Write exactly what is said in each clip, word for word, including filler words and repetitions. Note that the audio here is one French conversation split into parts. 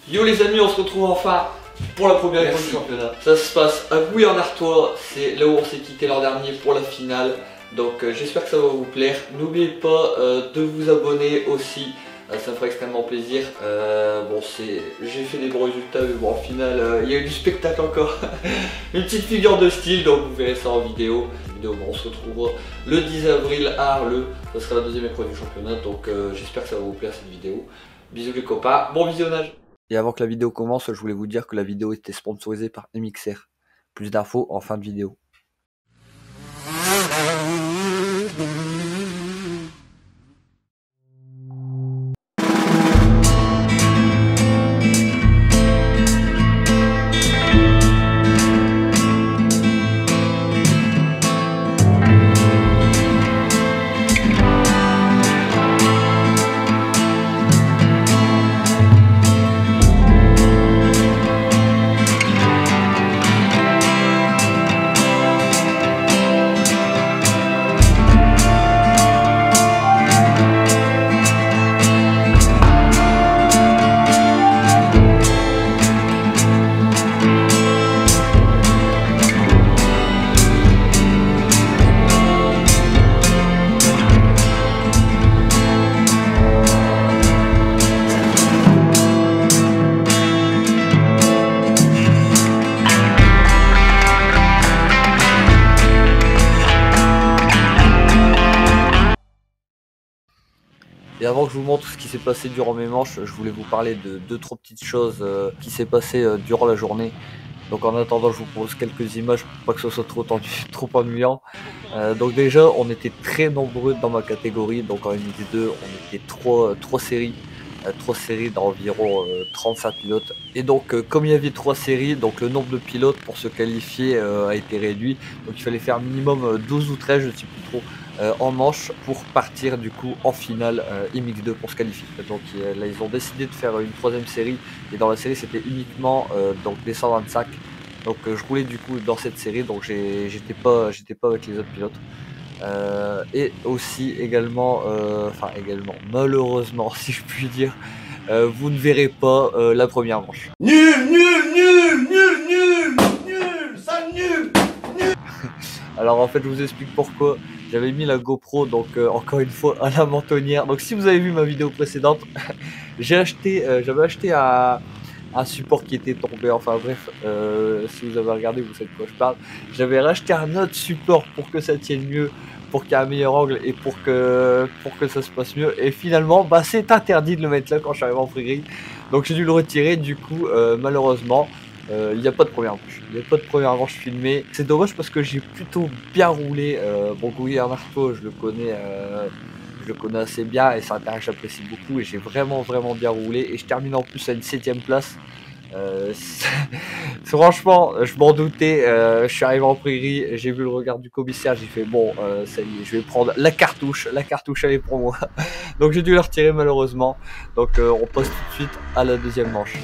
Yo les amis, on se retrouve enfin pour la première épreuve du championnat. Ça se passe à Bouillon-Artois, c'est là où on s'est quitté l'an dernier pour la finale. Donc euh, j'espère que ça va vous plaire. N'oubliez pas euh, de vous abonner aussi, euh, ça me ferait extrêmement plaisir. Euh, bon, c'est, j'ai fait des bons résultats, mais bon, au final, euh, il y a eu du spectacle encore. Une petite figure de style, donc vous verrez ça en vidéo. Bon, on se retrouvera le dix avril à Arleux, ça sera la deuxième épreuve du championnat. Donc euh, j'espère que ça va vous plaire cette vidéo. Bisous les copains, bon visionnage. Et avant que la vidéo commence, je voulais vous dire que la vidéo était sponsorisée par M X R. Plus d'infos en fin de vidéo. Et avant que je vous montre ce qui s'est passé durant mes manches, je voulais vous parler de deux trois petites choses euh, qui s'est passé euh, durant la journée. Donc en attendant, je vous pose quelques images pour pas que ce soit trop tendu, trop ennuyant. Euh, donc déjà, on était très nombreux dans ma catégorie. Donc en M X deux, on était trois, trois séries. Euh, trois séries d'environ euh, trente-cinq pilotes. Et donc euh, comme il y avait trois séries, donc le nombre de pilotes pour se qualifier euh, a été réduit. Donc il fallait faire minimum euh, douze ou treize, je ne sais plus trop, euh, en manche pour partir du coup en finale euh, M X deux pour se qualifier. Donc euh, là ils ont décidé de faire une troisième série. Et dans la série c'était uniquement euh, donc des cent vingt-cinq. Donc euh, je roulais du coup dans cette série, donc j'étais pas, j'étais pas avec les autres pilotes. Euh, et aussi également, euh, enfin également, malheureusement si je puis dire, euh, vous ne verrez pas euh, la première manche. Nul, nul, nul, nul, nul, nul, ça nul, nul. Alors en fait je vous explique pourquoi. J'avais mis la GoPro donc euh, encore une fois à la mentonnière. Donc si vous avez vu ma vidéo précédente, j'ai acheté, euh, j'avais acheté un, un support qui était tombé. Enfin bref, euh, si vous avez regardé, vous savez de quoi je parle. J'avais racheté un autre support pour que ça tienne mieux, pour qu'il y ait un meilleur angle et pour que pour que ça se passe mieux. Et finalement, bah c'est interdit de le mettre là quand je suis arrivé en free. Donc j'ai dû le retirer. Du coup, euh, malheureusement. Il n'y a pas de première manche, il n'y a pas de première manche filmée. C'est dommage parce que j'ai plutôt bien roulé. Euh, bon, Bouillon-Artois, je le connais, euh, je le connais assez bien et c'est un terrain que j'apprécie beaucoup et j'ai vraiment vraiment bien roulé et je termine en plus à une septième place. Euh, franchement, je m'en doutais. Euh, je suis arrivé en prairie, j'ai vu le regard du commissaire, j'ai fait bon, euh, ça y est, je vais prendre la cartouche. La cartouche elle est pour moi. Donc j'ai dû la retirer malheureusement. Donc euh, on passe tout de suite à la deuxième manche.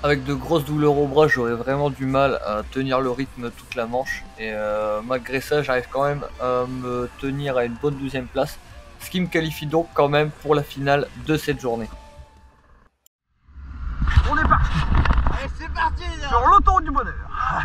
Avec de grosses douleurs au bras, j'aurais vraiment du mal à tenir le rythme toute la manche. Et euh, malgré ça, j'arrive quand même à me tenir à une bonne douzième place. Ce qui me qualifie donc quand même pour la finale de cette journée. On est parti. Allez, c'est parti là. Sur l'autoroute du bonheur.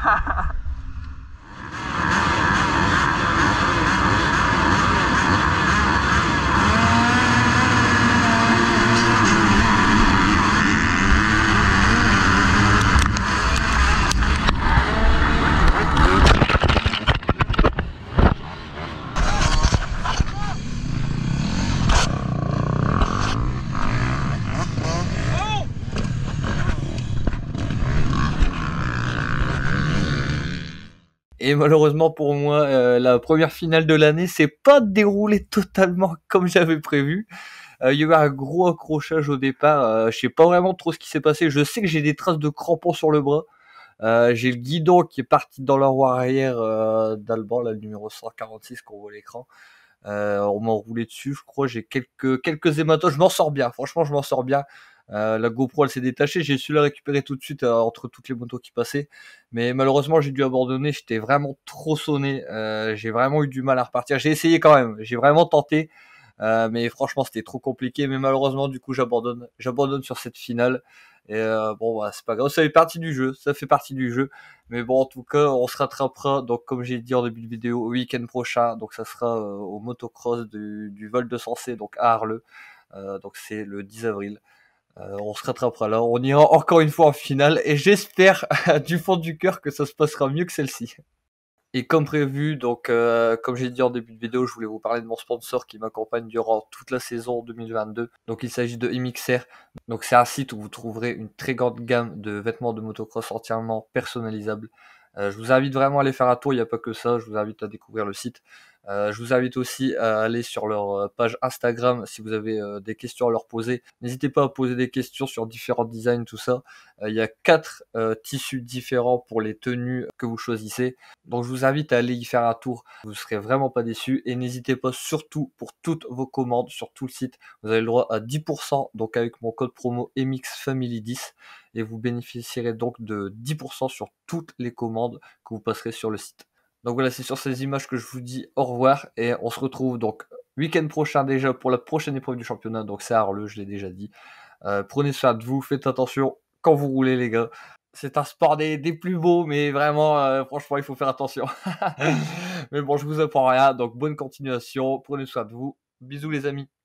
Et malheureusement pour moi, euh, la première finale de l'année s'est pas déroulée totalement comme j'avais prévu. Euh, il y a eu un gros accrochage au départ. Euh, je sais pas vraiment trop ce qui s'est passé. Je sais que j'ai des traces de crampons sur le bras. Euh, j'ai le guidon qui est parti dans la roue arrière euh, d'Alban, là, le numéro cent quarante-six qu'on voit à l'écran. Euh, on m'a roulé dessus, je crois. J'ai quelques quelques hématomes. Je m'en sors bien. Franchement, je m'en sors bien. Euh, la GoPro elle s'est détachée, j'ai su la récupérer tout de suite euh, entre toutes les motos qui passaient, mais malheureusement j'ai dû abandonner, j'étais vraiment trop sonné, euh, j'ai vraiment eu du mal à repartir, j'ai essayé quand même, j'ai vraiment tenté, euh, mais franchement c'était trop compliqué, mais malheureusement du coup j'abandonne, j'abandonne sur cette finale, et euh, bon bah c'est pas grave, ça fait partie du jeu, ça fait partie du jeu, mais bon en tout cas on se rattrapera, donc comme j'ai dit en début de vidéo, au week-end prochain, donc ça sera euh, au motocross du, du Val de Sensé, donc à Arleux, euh, donc c'est le dix avril. Euh, on se rattrapera là, on ira encore une fois en finale et j'espère du fond du cœur que ça se passera mieux que celle-ci. Et comme prévu, donc euh, comme j'ai dit en début de vidéo, je voulais vous parler de mon sponsor qui m'accompagne durant toute la saison deux mille vingt-deux. Donc il s'agit de M X R. Donc c'est un site où vous trouverez une très grande gamme de vêtements de motocross entièrement personnalisables. Euh, je vous invite vraiment à aller faire un tour, il n'y a pas que ça, je vous invite à découvrir le site. Euh, je vous invite aussi à aller sur leur page Instagram si vous avez euh, des questions à leur poser. N'hésitez pas à poser des questions sur différents designs, tout ça. Euh, il y a quatre euh, tissus différents pour les tenues que vous choisissez. Donc je vous invite à aller y faire un tour. Vous ne serez vraiment pas déçus. Et n'hésitez pas surtout pour toutes vos commandes sur tout le site. Vous avez le droit à dix pour cent donc avec mon code promo M X Family dix. Et vous bénéficierez donc de dix pour cent sur toutes les commandes que vous passerez sur le site. Donc voilà, c'est sur ces images que je vous dis au revoir et on se retrouve donc week-end prochain déjà pour la prochaine épreuve du championnat. Donc c'est à Arleux, je l'ai déjà dit. Euh, prenez soin de vous, faites attention quand vous roulez les gars. C'est un sport des, des plus beaux, mais vraiment, euh, franchement, il faut faire attention. Mais bon, je vous apprends rien, donc bonne continuation, prenez soin de vous. Bisous les amis.